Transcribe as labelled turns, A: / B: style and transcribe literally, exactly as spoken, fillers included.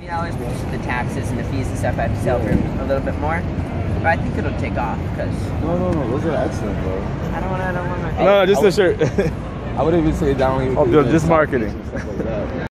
A: twenty dollars, but just the taxes and the fees and stuff I have to sell for a little bit more. But I think it'll take off because.
B: No, no, no. Those are excellent, bro.
A: I don't want to. I don't want to.
C: No, no, just the shirt.
B: I would even say down.
C: Oh, just marketing.